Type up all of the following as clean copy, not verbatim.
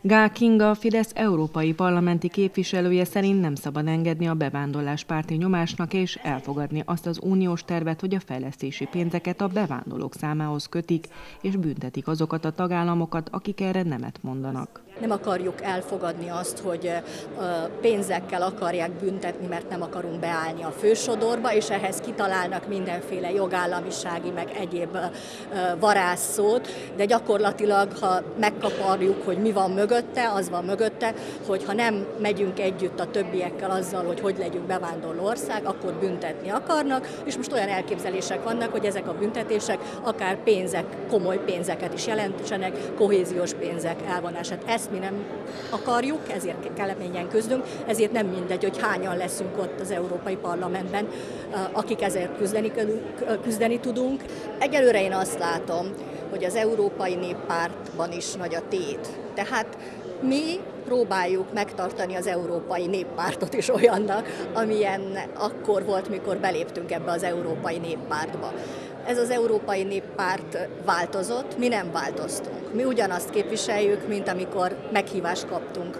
Gál Kinga, a Fidesz európai parlamenti képviselője szerint nem szabad engedni a bevándorláspárti nyomásnak és elfogadni azt az uniós tervet, hogy a fejlesztési pénzeket a bevándorlók számához kötik, és büntetik azokat a tagállamokat, akik erre nemet mondanak. Nem akarjuk elfogadni azt, hogy pénzekkel akarják büntetni, mert nem akarunk beállni a fősodorba, és ehhez kitalálnak mindenféle jogállamisági, meg egyéb varázsszót, de gyakorlatilag, ha megkaparjuk, hogy mi van mögötte, az van mögötte, hogy ha nem megyünk együtt a többiekkel azzal, hogy legyünk bevándorló ország, akkor büntetni akarnak, és most olyan elképzelések vannak, hogy ezek a büntetések akár pénzek, komoly pénzeket is jelentsenek, kohéziós pénzek elvonását. Ezt mi nem akarjuk, ezért keményen küzdünk, ezért nem mindegy, hogy hányan leszünk ott az Európai Parlamentben, akik ezért küzdeni tudunk. Egyelőre én azt látom, hogy az Európai Néppártban is nagy a tét. Tehát mi próbáljuk megtartani az Európai Néppártot is olyannak, amilyen akkor volt, mikor beléptünk ebbe az Európai Néppártba. Ez az Európai Néppárt változott, mi nem változtunk. Mi ugyanazt képviseljük, mint amikor meghívást kaptunk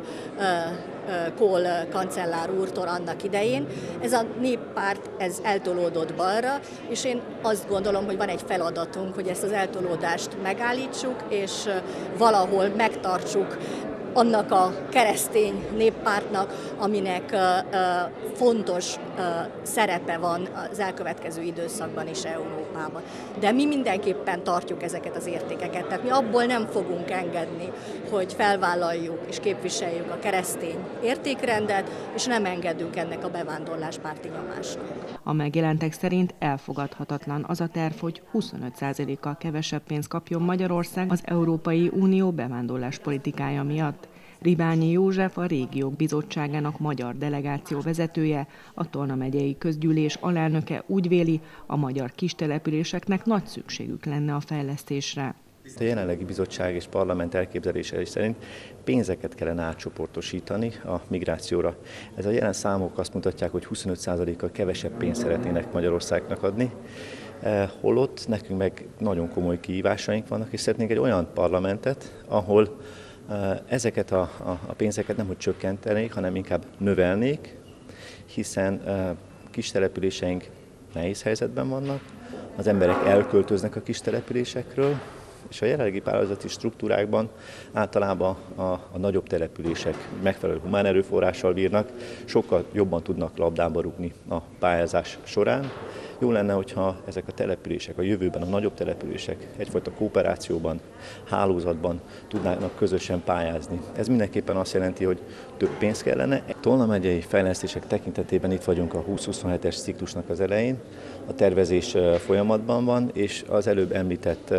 Kohl kancellár úrtól annak idején. Ez a néppárt, ez eltolódott balra, és én azt gondolom, hogy van egy feladatunk, hogy ezt az eltolódást megállítsuk, és valahol megtartsuk annak a keresztény néppártnak, aminek fontos szerepe van az elkövetkező időszakban is Európában. De mi mindenképpen tartjuk ezeket az értékeket, tehát mi abból nem fogunk engedni, hogy felvállaljuk és képviseljük a keresztény értékrendet, és nem engedünk ennek a bevándorláspárti nyomásnak. A megjelentek szerint elfogadhatatlan az a terv, hogy 25%-kal kevesebb pénzt kapjon Magyarország az Európai Unió bevándorláspolitikája miatt. Ribányi József, a Régiók Bizottságának magyar delegáció vezetője, a Tolna megyei közgyűlés alelnöke úgy véli, a magyar kistelepüléseknek nagy szükségük lenne a fejlesztésre. A jelenlegi bizottság és parlament elképzelése szerint pénzeket kellene átcsoportosítani a migrációra. Ez a jelen számok azt mutatják, hogy 25%-kal kevesebb pénzt szeretnének Magyarországnak adni, holott nekünk meg nagyon komoly kihívásaink vannak, és szeretnénk egy olyan parlamentet, ahol ezeket a pénzeket nem hogy csökkentenék, hanem inkább növelnék, hiszen kis településeink nehéz helyzetben vannak, az emberek elköltöznek a kis településekről, és a jelenlegi pályázati struktúrákban általában a nagyobb települések megfelelő humán erőforrással bírnak, sokkal jobban tudnak labdába rúgni a pályázás során. Jó lenne, hogyha ezek a települések, a jövőben a nagyobb települések egyfajta kooperációban, hálózatban tudnának közösen pályázni. Ez mindenképpen azt jelenti, hogy több pénz kellene. Tolna megyei fejlesztések tekintetében itt vagyunk a 20-27-es ciklusnak az elején. A tervezés folyamatban van, és az előbb említett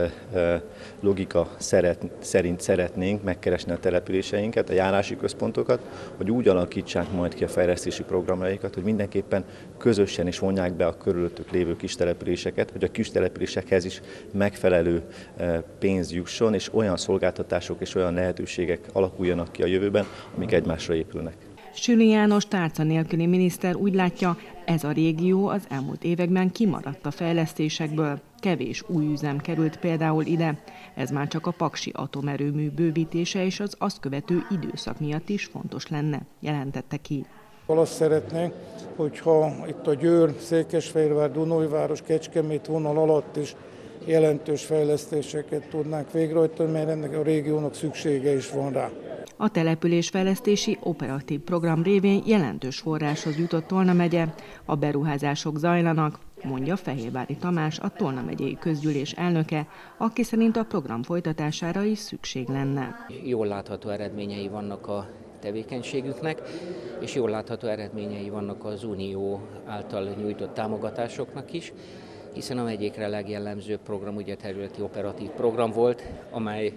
logika szerint szeretnénk megkeresni a településeinket, a járási központokat, hogy úgy alakítsák majd ki a fejlesztési programjaikat, hogy mindenképpen közösen is vonják be a körülöttük lévő kis településeket, hogy a kis településekhez is megfelelő pénz jusson, és olyan szolgáltatások és olyan lehetőségek alakuljanak ki a jövőben, amik egymásra épülnek. Süli János tárca nélküli miniszter úgy látja, ez a régió az elmúlt években kimaradt a fejlesztésekből. Kevés új üzem került például ide. Ez már csak a paksi atomerőmű bővítése és az azt követő időszak miatt is fontos lenne, jelentette ki. Azt szeretnénk, hogyha itt a Győr, Székesfehérvár, Dunajváros, Kecskemét vonal alatt is jelentős fejlesztéseket tudnánk végrehajtani, mert ennek a régiónak szüksége is van rá. A településfejlesztési operatív program révén jelentős forráshoz jutott Tolna megye, a beruházások zajlanak, mondja Fehérvári Tamás, a Tolna megyei közgyűlés elnöke, aki szerint a program folytatására is szükség lenne. Jól látható eredményei vannak a tevékenységüknek, és jól látható eredményei vannak az Unió által nyújtott támogatásoknak is, hiszen a megyékre legjellemzőbb program ugye területi operatív program volt, amely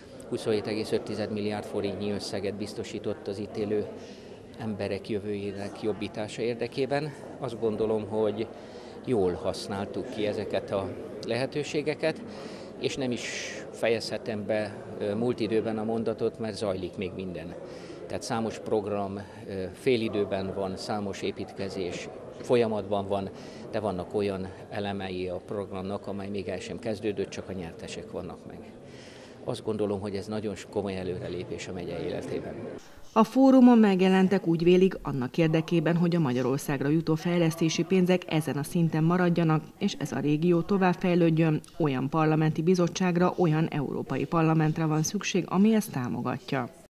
27,5 milliárd forintnyi összeget biztosított az itt élő emberek jövőjének jobbítása érdekében. Azt gondolom, hogy jól használtuk ki ezeket a lehetőségeket, és nem is fejezhetem be múlt időben a mondatot, mert zajlik még minden. Tehát számos program félidőben van, számos építkezés folyamatban van, de vannak olyan elemei a programnak, amely még el sem kezdődött, csak a nyertesek vannak meg. Azt gondolom, hogy ez nagyon komoly előrelépés a megye életében. A fórumon megjelentek úgy vélik annak érdekében, hogy a Magyarországra jutó fejlesztési pénzek ezen a szinten maradjanak, és ez a régió továbbfejlődjön, olyan parlamenti bizottságra, olyan európai parlamentre van szükség, ami ezt támogatja.